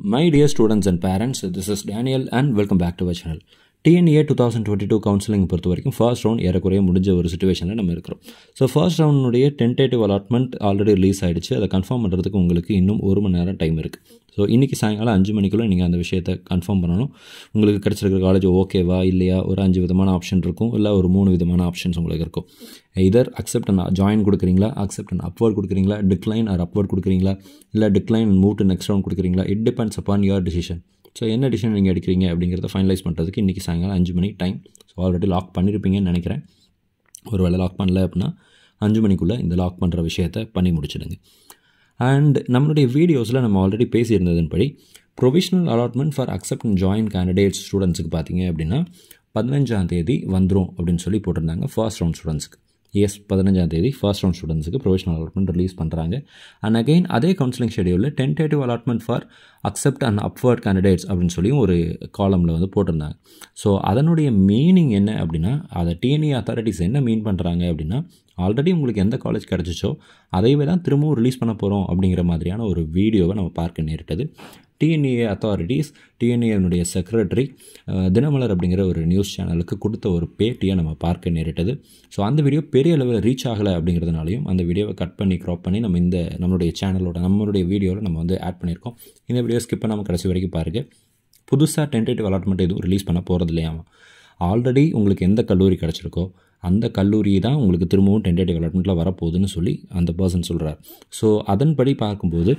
My dear students and parents, this is Daniel and welcome back to our channel. TNEA 2022 counseling பொறுத்த வரைக்கும் first round ஏறக்குறைய முடிஞ்ச ஒரு சிச்சுவேஷனில் நம்ம இருக்கிறோம். ஸோ ஃபர்ஸ்ட் ரவுண்டுடைய டென்டேட்டிவ் அலாட்மெண்ட் ஆல்ரெடி ரிலீஸ் ஆகிடுச்சு. அதை கன்ஃபார்ம் பண்ணுறதுக்கு உங்களுக்கு இன்னும் 1 மணி நேரம் டைம் இருக்குது. ஸோ இன்றைக்கி சாயங்காலம் 5 மணிக்குள்ளே நீங்கள் அந்த விஷயத்தை கன்ஃபார்ம் பண்ணணும். உங்களுக்கு கிடச்சிருக்கிற காலேஜ் ஓகேவா இல்லையா, ஒரு 5 விதமான ஆப்ஷன் இருக்கும், இல்லை ஒரு 3 விதமான ஆப்ஷன்ஸ் உங்களுக்கு இருக்கும். இதர் அக்செப்ட் அண்ட் ஜாயின் கொடுக்குறீங்களா, அக்செப்ட் அண்ட் அப்வர்ட் கொடுக்குறீங்களா, டிக்ளைன் ஆர் அப்வர்ட் கொடுக்குறீங்களா, இல்லை decline and move to next round கொடுக்குறீங்களா. It depends upon your decision. So என்ன டிசிஷன் நீங்கள் எடுக்கிறீங்க அப்படிங்கிறத ஃபைனலைஸ் பண்ணுறதுக்கு இன்றைக்கி சாயங்காலம் 5 மணி டைம். ஸோ ஆல்ரெடி லாக் பண்ணியிருப்பீங்கன்னு நினைக்கிறேன். ஒரு வேளை லாக் பண்ணல அப்படின்னா 5 மணிக்குள்ளே இந்த லாக் பண்ணுற விஷயத்தை பண்ணி முடிச்சிடுங்க. அண்ட் நம்மளுடைய வீடியோஸில் நம்ம ஆல்ரெடி பேசியிருந்ததன்படி provisional allotment for accept and join candidates ஸ்டூடெண்ட்ஸுக்கு பார்த்தீங்க அப்படின்னா 15ஆம் தேதி வந்துடும் அப்படின்னு சொல்லி போட்டிருந்தாங்க ஃபர்ஸ்ட் ரவுண்ட் ஸ்டூடெண்ட்ஸுக்கு. 15ஆம் தேதி ஃபர்ஸ்ட் ரவுண்ட் ஸ்டூடெண்ட்ஸுக்கு ப்ரொவிஷனல் அலாட்மெண்ட் ரிலீஸ் பண்ணுறாங்க. அண்ட் அகெயின் அதே கவுன்சிலிங் ஷெடியூலில் tentative allotment for accept and upward candidates அப்படின்னு சொல்லியும் ஒரு காலமில் வந்து போட்டிருந்தாங்க. ஸோ அதனுடைய மீனிங் என்ன அப்படின்னா, அதை TNEA அத்தாரிட்டிஸ் என்ன மீன் பண்ணுறாங்க அப்படின்னா, ஆல்ரெடி உங்களுக்கு எந்த காலேஜ் கிடச்சிச்சோ அதைவே தான் திரும்பவும் ரிலீஸ் பண்ண போகிறோம் அப்படிங்கிற மாதிரியான ஒரு வீடியோவை நம்ம பார்க்க நேரிட்டது. TNEA authorities, TNEA secretary Dinamalar அப்படிங்கிற ஒரு நியூஸ் சேனலுக்கு கொடுத்த ஒரு பேட்டியை நம்ம பார்க்க நேரிட்டது. ஸோ அந்த வீடியோ பெரிய அளவில் ரீச் ஆகலை அப்படிங்கிறதுனாலையும் அந்த வீடியோவை கட் பண்ணி க்ராப் பண்ணி நம்ம நம்மளுடைய சேனலோட நம்மளுடைய வீடியோவில் நம்ம வந்து ஆட் பண்ணியிருக்கோம். இந்த வீடியோ ஸ்கிப் பண்ணாமல் கடைசி வரைக்கும் பாருங்கள். புதுசாக டென்டேட்டிவ் அலாட்மெண்ட் எதுவும் ரிலீஸ் பண்ண போகிறது இல்லையாமா. ஆல்ரெடி உங்களுக்கு எந்த கல்லூரி கிடச்சிருக்கோ அந்த கல்லூரி தான் உங்களுக்கு திரும்பவும் டென்டேட்டிவ் அலாட்மெண்ட்டில் வரப்போகுதுன்னு சொல்லி அந்த பர்சன் சொல்கிறார். ஸோ அதன்படி பார்க்கும்போது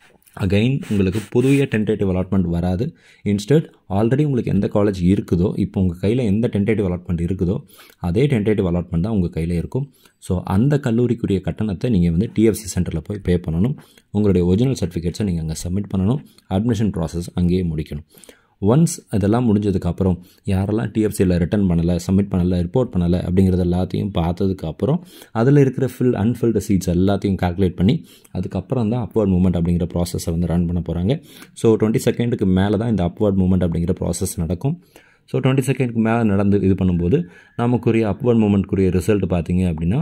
அகைன் உங்களுக்கு புதிய டென்டேட்டிவ் அலாட்மெண்ட் வராது. இன்ஸ்டெட் ஆல்ரெடி உங்களுக்கு எந்த காலேஜ் இருக்குதோ, இப்போ உங்கள் கையில் எந்த டென்டேட்டிவ் அலாட்மெண்ட் இருக்குதோ அதே டென்டேட்டிவ் அலாட்மெண்ட் தான் உங்கள் கையில் இருக்கும். ஸோ அந்த கல்லூரிக்குரிய கட்டணத்தை நீங்கள் வந்து TFC சென்டரில் போய் பே பண்ணணும். உங்களுடைய ஒரிஜினல் சர்டிஃபிகேட்ஸை நீங்கள் அங்கே சப்மிட் பண்ணணும். அட்மிஷன் ப்ராசஸ் அங்கேயே முடிக்கணும். ஒன்ஸ் இதெல்லாம் முடிஞ்சதுக்கப்புறம் யாரெல்லாம் TFCயில் ரிட்டர்ன் பண்ணலை, சப்மிட் பண்ணலை, ரிப்போர்ட் பண்ணலை அப்படிங்கிறது எல்லாத்தையும் பார்த்ததுக்கப்புறம் அதில் இருக்கிற அன்ஃபில்டு சீட்ஸ் எல்லாத்தையும் கால்குலேட் பண்ணி அதுக்கப்புறம் தான் அப்வர்ட் மூவ்மெண்ட் அப்படிங்கிற ப்ராசஸை வந்து ரன் பண்ண போகிறாங்க. ஸோ 22nd மேலே தான் இந்த அப்வர்ட் மூவ்மெண்ட் அப்படிங்கிற ப்ராசஸ் நடக்கும். ஸோ 22nd மேலே நடந்து இது பண்ணும்போது நமக்குரிய அப்வர்ட் மூவ்மெண்ட்க்குரிய ரிசல்ட் பார்த்தீங்க அப்படின்னா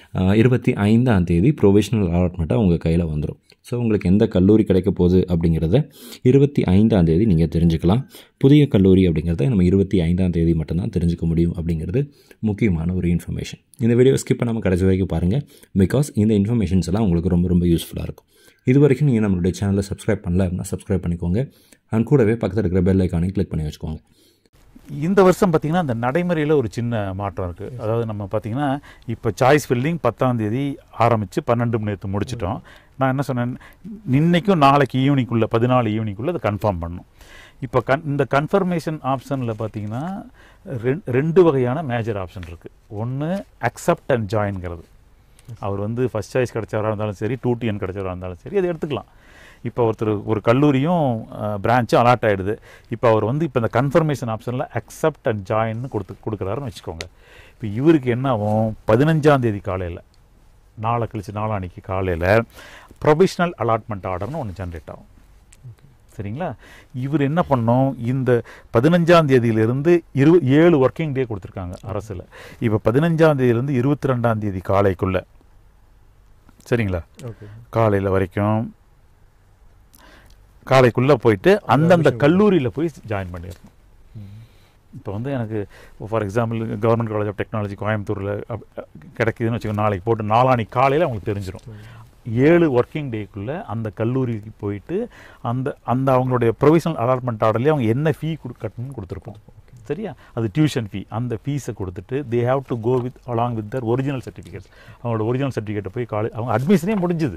25ஆம் தேதி ப்ரொவிஷனல் அலாட்மெண்ட்டாக உங்கள் கையில் வந்துடும். ஸோ உங்களுக்கு எந்த கல்லூரி கிடைக்க போகுது அப்படிங்கிறத 25ஆம் தேதி நீங்கள் தெரிஞ்சுக்கலாம். புதிய கல்லூரி அப்படிங்கிறத நம்ம 25ஆம் தேதி மட்டும்தான் தெரிஞ்சுக்க முடியும் அப்படிங்கிறது முக்கியமான ஒரு இன்ஃபர்மேஷன். இந்த வீடியோ ஸ்கிப் பண்ணாமல் கடைசி வரைக்கும் பாருங்கள். பிகாஸ் இந்த இன்ஃபர்மேஷன்ஸ் எல்லாம் உங்களுக்கு ரொம்ப ரொம்ப யூஸ்ஃபுல்லாக இருக்கும். இது வரைக்கும் நீங்கள் நம்மளுடைய சேனலை சப்ஸ்கிரைப் பண்ணல அப்படின்னா சப்ஸ்கிரைப் பண்ணிக்கோங்க. அண்ட் கூடவே பக்கத்தில் இருக்கிற பெல் ஐக்கானையும் கிளிக் பண்ணி வச்சுக்கோங்க. இந்த வருஷம் பார்த்திங்கன்னா அந்த நடைமுறையில் ஒரு சின்ன மாற்றம் இருக்குது. அதாவது நம்ம பார்த்திங்கன்னா இப்போ சாய்ஸ் ஃபில்லிங் 10ஆம் தேதி ஆரம்பித்து 12 மணி நேரத்து முடிச்சிட்டோம். நான் என்ன சொன்னேன், இன்றைக்கும் நாளைக்கு ஈவினிங்குள்ளே 14 ஈவினிங்குள்ளே அதை கன்ஃபார்ம் பண்ணணும். இப்போ இந்த கன்ஃபர்மேஷன் ஆப்ஷனில் பார்த்திங்கன்னா 2 வகையான மேஜர் ஆப்ஷன் இருக்குது. ஒன்று அக்செப்ட் அண்ட் ஜாயின்ங்கிறது. அவர் வந்து ஃபஸ்ட் சாய்ஸ் கிடச்சவராக இருந்தாலும் சரி, 2TN கிடச்சவராக இருந்தாலும் சரி, அதை எடுத்துக்கலாம். இப்போ ஒரு கல்லூரியும் பிரான்ச்சும் அலாட் ஆகிடுது. இப்போ அவர் வந்து இப்போ இந்த கன்ஃபர்மேஷன் ஆப்ஷனில் அக்செப்ட் அண்ட் ஜாயின்னு கொடுக்குறாருன்னு வச்சுக்கோங்க. இப்போ இவருக்கு என்ன ஆகும், 15ஆம் தேதி காலையில், நாளை கழிச்சு நாளான்னைக்கு காலையில் ப்ரொவிஷனல் அலாட்மெண்ட் ஆர்டர்னு ஒன்று ஜென்ரேட் ஆகும். சரிங்களா? இவர் என்ன பண்ணோம், இந்த 15ஆம் தேதியிலிருந்து 7 ஒர்க்கிங் டே கொடுத்துருக்காங்க அரசில். இப்போ 15ஆம் தேதியிலேருந்து 22ஆம் தேதி காலைக்குள்ளே, சரிங்களா, காலையில் வரைக்கும் காலைக்குள்ளே போயிட்டு அந்தந்த கல்லூரியில் போய் ஜாயின் பண்ணிடணும். இப்போ வந்து எனக்கு for example government college of technology கோயம்புத்தூரில் கிடைக்குதுன்னு வச்சுக்கோங்க. நாளைக்கு போட்டு நாளான்னைக்கு காலையில் அவங்களுக்கு தெரிஞ்சிடும். 7 ஒர்க்கிங் டேக்குள்ளே அந்த கல்லூரிக்கு போயிட்டு அந்த அவங்களுடைய ப்ரொவிஷனல் அலாட்மெண்ட் ஆர்டர்லேயே அவங்க என்ன ஃபீ கட்டணும்னு கொடுத்துருப்போம். சரியா? அது டியூஷன் ஃபீ. அந்த ஃபீஸை கொடுத்துட்டு they have to go along with their original certificate. அவங்களோட ஒரிஜினல் சர்டிஃபிகேட்டை போய் அவங்க அட்மிஷனே முடிஞ்சுது.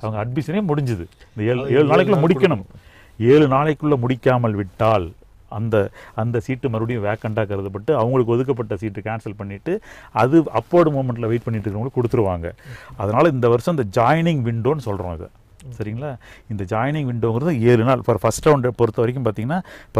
இந்த 7 நாளைக்குள்ளே முடிக்கணும். 7 நாளைக்குள்ளே முடிக்காமல் விட்டால் அந்த சீட்டு மறுபடியும் வேக்கண்டாக கருதப்பட்டு அவங்களுக்கு ஒதுக்கப்பட்ட சீட்டு கேன்சல் பண்ணிவிட்டு அது அப்போர்டு மூமெண்ட்டில் வெயிட் பண்ணிட்டு இருக்கிறவங்களுக்கு கொடுத்துருவாங்க. அதனால் இந்த வருஷம் இந்த ஜாயினிங் விண்டோன்னு சொல்கிறோம் இதை. சரிங்களா? இந்த ஜாயினிங் விண்டோங்கிறது 7 நாள். ஃபார் ஃபஸ்ட் ரவுண்டை பொறுத்த வரைக்கும் பார்த்திங்கன்னா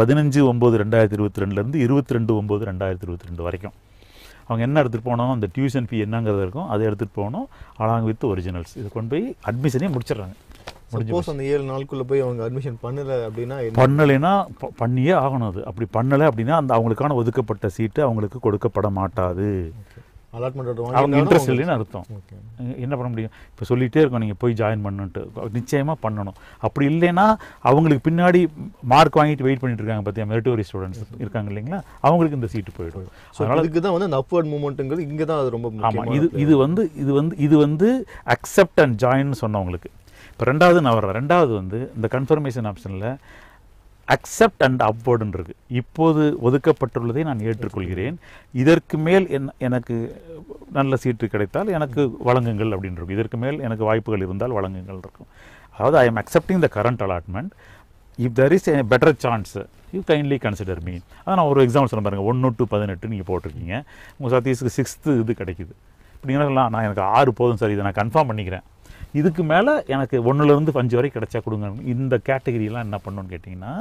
15/9/2022 22/9/2022 வரைக்கும் அவங்க என்ன எடுத்துகிட்டு போனோம், அந்த டியூஷன் ஃபீ என்னங்கிறது இருக்கும், அதை எடுத்துகிட்டு போகணும் அலாங் வித் ஒரிஜினல்ஸ். இது கொண்டு போய் அட்மிஷனே முடிச்சிடுறாங்க. சப்போஸ் அந்த 7 நாளுக்குள்ளே போய் அவங்க அட்மிஷன் பண்ணலைன்னா பண்ணியே ஆகணும். அது அப்படி பண்ணலை அப்படின்னா அவங்களுக்கான ஒதுக்கப்பட்ட சீட்டு அவங்களுக்கு கொடுக்கப்பட மாட்டாது. அவங்க இன்ட்ரெஸ்ட் இல்லைன்னு அர்த்தம். என்ன பண்ண முடியும்? இப்போ சொல்லிகிட்டே இருக்கோம் நீங்கள் போய் ஜாயின் பண்ணுன்ட்டு, நிச்சயமாக பண்ணணும். அப்படி இல்லைன்னா அவங்களுக்கு பின்னாடி மார்க் வாங்கிட்டு வெயிட் பண்ணிட்டு இருக்காங்க பார்த்தியா, மெரிட்டோரியஸ் ஸ்டூடெண்ட்ஸ் இருக்காங்க இல்லைங்களா, அவங்களுக்கு இந்த சீட்டு போயிடும். அதனால இதுக்கு தான் வந்து அந்த அப்வர்ட் மூவ்மெண்ட்டுங்கிறது இங்கே தான் அது ரொம்ப ஆமாம். இது வந்து அக்செப்ட் அண்ட் ஜாயின் சொன்னவங்களுக்கு. இப்போ ரெண்டாவது நான் வர்றேன். ரெண்டாவது வந்து இந்த கன்ஃபர்மேஷன் ஆப்ஷனில் அக்செப்ட் அண்ட் அப்வர்டுன்னு இருக்குது. இப்போது ஒதுக்கப்பட்டுள்ளதை நான் ஏற்றுக்கொள்கிறேன், இதற்கு மேல் எனக்கு நல்ல சீட்டு கிடைத்தால் எனக்கு வழங்குங்கள் அப்படின்னு இருக்கும். இதற்கு மேல் எனக்கு வாய்ப்புகள் இருந்தால் வழங்குங்கள் இருக்கும். அதாவது I am accepting the current allotment, if there is a better chance you kindly consider me. அதான் நான் ஒரு எக்ஸாம்பிள் சொல்ல பாருங்கள், 1 to 18 நீங்கள் போட்டிருக்கீங்க, உங்கள் சதீஷுக்கு 6th இது கிடைக்குது. இப்படி சொல்லலாம், நான் எனக்கு 6 போதும் சார், இதை நான் கன்ஃபார்ம் பண்ணிக்கிறேன், இதுக்கு மேலே எனக்கு 1லேருந்து 5 வரை கிடைச்சா கொடுங்க. இந்த கேட்டகரியெலாம் என்ன பண்ணணும்னு கேட்டிங்கன்னா,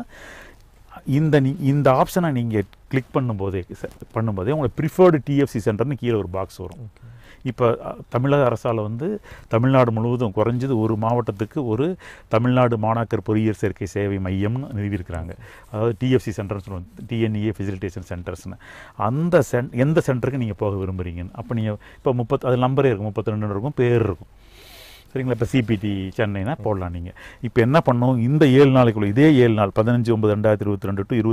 இந்த ஆப்ஷனை நீங்கள் கிளிக் பண்ணும்போதே உங்களுக்கு ப்ரிஃபர்டு டிஎஃப்சி சென்டர்னு கீழே ஒரு பாக்ஸ் வரும். இப்போ தமிழக அரசால் வந்து தமிழ்நாடு முழுவதும் குறைஞ்சது ஒரு மாவட்டத்துக்கு ஒரு தமிழ்நாடு மாணாக்கர் பொறியியல் சேர்க்கை சேவை மையம்னு நிறுவியிருக்கிறாங்க. அதாவது டிஎஃப்சி சென்டர்னு சொல்லுவோம், டிஎன்இஏ ஃபெசிலிட்டேஷன் சென்டர்ஸ்னு. அந்த எந்த சென்டருக்கு நீங்கள் போக விரும்புகிறீங்கன்னு அப்போ நீங்கள் இப்போ அது நம்பரே இருக்கும், 32 இருக்கும், பேர் இருக்கும், சரிங்களா. இப்போ சிபிடி சென்னைனா போடலாம் நீங்கள். இப்போ என்ன பண்ணணும், இந்த 7 நாளைக்குள்ளே, இதே 7 நாள் 15/9/2022 to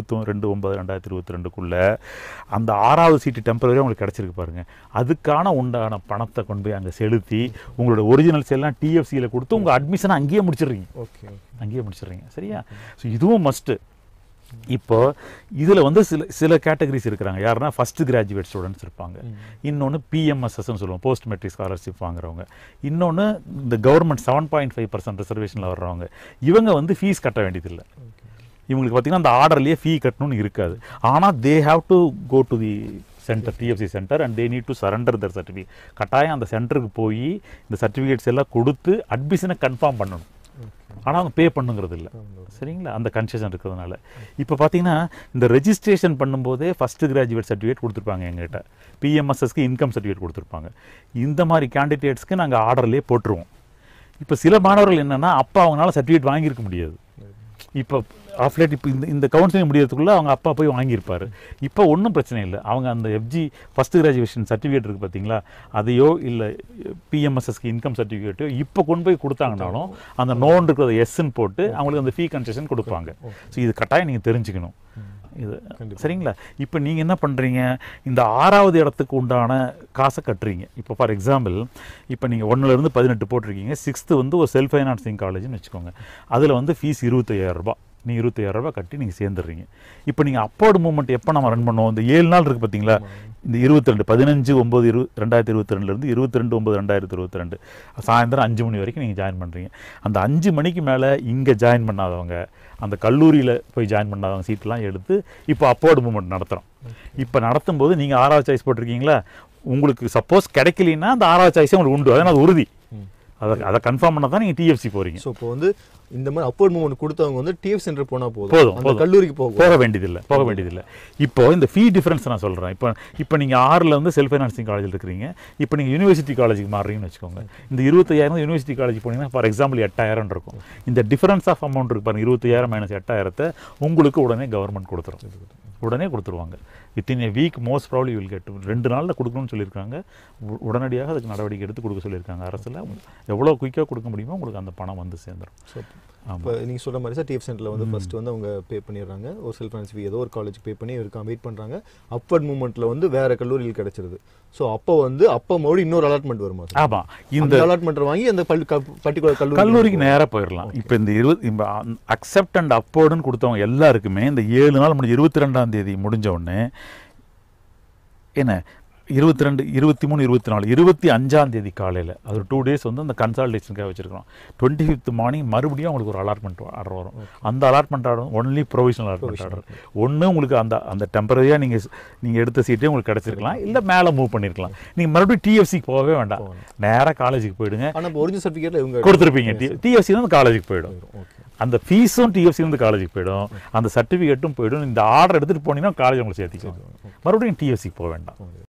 22/9/2022 அந்த 6வது சீட்டு டெம்பரரியாக உங்களுக்கு கிடச்சிருக்கு பாருங்கள், அதுக்கான உண்டான பணத்தை கொண்டு போய் அங்கே செலுத்தி உங்களோட ஒரிஜினல்ஸ் எல்லாம் டிஎஃப்சியில் கொடுத்து உங்கள் அட்மிஷனை அங்கேயே முடிச்சிடுறீங்க. அங்கேயே முடிச்சிடுறீங்க, சரியா. ஸோ இதுவும் மஸ்ட்டு. இப்போ இதில் வந்து சில கேட்டகரிஸ் இருக்கிறாங்க. யாருன்னா ஃபஸ்ட்டு கிராஜுவேட் ஸ்டூடெண்ட்ஸ் இருப்பாங்க, இன்னொன்று பிஎம்எஸ்எஸ்ன்னு சொல்லுவோம், போஸ்ட் மெட்ரிக் ஸ்காலர்ஷிப் வாங்குறவங்க, இன்னொன்று இந்த கவர்மெண்ட் 7.5% ரிசர்வேஷனில் வர்றவங்க. இவங்க வந்து ஃபீஸ் கட்ட வேண்டியதில்லை. இவங்களுக்கு பார்த்திங்கன்னா அந்த ஆர்டர்லேயே ஃபீ கட்டணும்னு இருக்காது. ஆனால் they have to go to the centre, TFC centre, and they need to surrender their certificate. கட்டாயம் அந்த சென்டருக்கு போய் இந்த சர்டிஃபிகேட்ஸ் எல்லாம் கொடுத்து அட்மிஷனை கன்ஃபார்ம் பண்ணணும். ஆனால் அவங்க பே பண்ணுங்கிறது இல்லை, சரிங்களா, அந்த கன்செஷன் இருக்கிறதுனால. இப்போ பார்த்தீங்கன்னா இந்த ரெஜிஸ்ட்ரேஷன் பண்ணும்போதே ஃபஸ்ட்டு கிராஜுவேட் சர்டிஃபிகேட் கொடுத்துருப்பாங்க எங்கள்கிட்ட, பிஎம்எஸ்எஸ்க்கு இன்கம் சர்டிஃபிகேட் கொடுத்துருப்பாங்க. இந்த மாதிரி கேண்டிடேட்ஸ்க்கு நாங்கள் ஆர்டர்லேயே போட்டுருவோம். இப்போ சில மாணவர்கள் என்னென்னா அப்பா அவங்களால சர்டிஃபிகேட் வாங்கியிருக்க முடியாது. இப்போ ஆஃப்லேட் இப்போ இந்த கவுன்சிலிங் முடியறதுக்குள்ளே அவங்க அப்பா போய் வாங்கியிருப்பார். இப்போ ஒன்றும் பிரச்சனை இல்லை, அவங்க அந்த எஃப்ஜி ஃபஸ்ட்டு கிராஜுவேஷன் சர்டிஃபிகேட் இருக்குது பார்த்தீங்களா, அதையோ இல்லை பிஎம்எஸ்எஸ்க்கு இன்கம் சர்டிஃபிகேட்டோ இப்போ கொண்டு போய் கொடுத்தாங்கனாலும் அந்த நோன் இருக்கிறத எஸ்ன்னு போட்டு அவங்களுக்கு அந்த ஃபீ கன்செஷன் கொடுப்பாங்க. ஸோ இது கட்டாயம் நீங்கள் தெரிஞ்சுக்கணும் இது, சரிங்களா. இப்போ நீங்கள் என்ன பண்ணுறீங்க, இந்த 6வது இடத்துக்கு உண்டான காசை கட்டுறீங்க. இப்போ ஃபார் எக்ஸாம்பிள் இப்போ நீங்கள் 1லேருந்து 18 போட்டிருக்கீங்க, 6th வந்து ஒரு செல்ஃப் ஃபைனான்சிங் காலேஜ்னு வச்சுக்கோங்க. அதில் வந்து ஃபீஸ் 25,000 ரூபாய், நீங்கள் 25,000 கட்டி நீங்கள் சேர்ந்துடுறீங்க. இப்போ நீங்கள் அப்போர்டு மூவ்மெண்ட் எப்போ நம்ம ரன் பண்ணுவோம், இந்த 7 நாள் இருக்குது பார்த்தீங்களா, இந்த 15/9/2022 22/9/2022 சாயந்தரம் 5 மணி வரைக்கும் நீங்கள் ஜாயின் பண்ணுறீங்க. அந்த 5 மணிக்கு மேலே இங்கே ஜாயின் பண்ணாதவங்க, அந்த கல்லூரியில் போய் ஜாயின் பண்ணாதவங்க சீட்டெலாம் எடுத்து இப்போ அப்போர்டு மூவ்மெண்ட் நடத்துகிறோம். இப்போ நடத்தும்போது நீங்கள் 6வது சாய்ஸ் போட்டிருக்கீங்களா, உங்களுக்கு சப்போஸ் கிடைக்கலன்னா அந்த 6வது சாய்ஸே உங்களுக்கு உண்டு, அதனால் அது உறுதி. அதை கன்ஃபார்ம் பண்ண தான் நீங்கள் டிஎஃப்சி போகிறீங்க. ஸோ இப்போ வந்து இந்த மாதிரி அப்போர்ட் மூவ்மெண்ட் கொடுத்தவங்க வந்து டிஎஃப் சென்டர் போனால் போதும், கல்லூரிக்கு போக வேண்டியதில்லை. இப்போ இந்த ஃபீ டிஃபரன்ஸ் நான் சொல்கிறேன். இப்போ நீங்கள் 6ல் வந்து செல்ஃப் ஃபைனான்சிங் காலேஜில் இருக்கிறீங்க, இப்போ நீங்கள் யூனிவர்சிட்டி காலேஜுக்கு மாறுறீங்கன்னு வச்சுக்கோங்க. இந்த 25,000 யூனிவர்சிட்டி காலேஜ் போனீங்கன்னா ஃபார் எக்ஸாம்பிள் 8,000 இருக்கும். இந்த டிஃபரன்ஸ் ஆஃப் அமௌண்ட் இருக்கு பாருங்கள், 25,000 - 8,000 உங்களுக்கு உடனே கவர்மெண்ட் கொடுத்துருவாங்க. Within a week most probably will get. 2 நாளில் கொடுக்கணும்னு சொல்லியிருக்காங்க. உடனடியாக அதுக்கு நடவடிக்கை எடுத்து கொடுக்க சொல்லியிருக்காங்க அரசில். எவ்வளோ குயிக்காக கொடுக்க முடியுமோ உங்களுக்கு அந்த பணம் வந்து சேர்ந்துடும். இப்போ நீங்கள் சொல்கிற மாதிரி சார் டிஎஃப் சென்டரில் வந்து ஃபஸ்ட்டு வந்து அவங்க பே பண்ணிடுறாங்க, ஒரு செல்ஃப் ஃபைனான்ஸ் ஃபீ ஏதோ ஒரு காலேஜ் பே பண்ணி வெயிட் பண்ணுறாங்க. அப்போர்ட் மூவ்மெண்ட்டில் வந்து வேறு கல்லூரியில் கிடச்சிருது. ஸோ அப்போ மறுபடியும் இன்னொரு அலாட்மெண்ட் வருமா? ஆமாம், இந்த அலாட்மெண்ட் வாங்கி அந்த பர்டிகுலர் கல்லூரிக்கு நேராக போயிடலாம். இப்போ இந்த அக்செப்ட் அண்ட் அப்போர்டுன்னு கொடுத்தவங்க எல்லாருக்குமே இந்த 7 நாள் 22ஆம் தேதி முடிஞ்ச உடனே என்ன 22, 23, 24, 25ஆம் தேதி காலையில் அது ஒரு 2 days வந்து அந்த கன்சல்டேஷனுக்காக வச்சுருக்கோம். 25th மார்னிங் மறுபடியும் உங்களுக்கு ஒரு அலாட்மெண்ட் ஆர்டர் வரும். அந்த allotment order only provisional allotment order. ஒன்று உங்களுக்கு அந்த டெம்பரரியாக நீங்கள் எடுத்த சீட்டே உங்களுக்கு கிடச்சிருக்கலாம், இல்லை மேலே மூவ் பண்ணியிருக்கலாம். நீங்கள் மறுபடியும் டிஎஃப்சிக்கு போகவே வேண்டாம், நேராக காலேஜுக்கு போயிடுங்க. ஆனால் ஒரிஜினல் சர்டிஃபிகேட்டில் இவங்க கொடுத்துருப்பீங்க, டிஎஃப்சி வந்து காலேஜுக்கு போயிடும். அந்த ஃபீஸும் டிஎஃப்சி வந்து காலேஜுக்கு போயிடும், அந்த சர்டிஃபிகேட்டும் போயிடும். இந்த ஆர்டர் எடுத்துகிட்டு போனீங்கன்னா காலேஜ் உங்களுக்கு சேர்த்திக்கும், மறுபடியும் டிஎஃப்சிக்கு போக வேண்டாம்.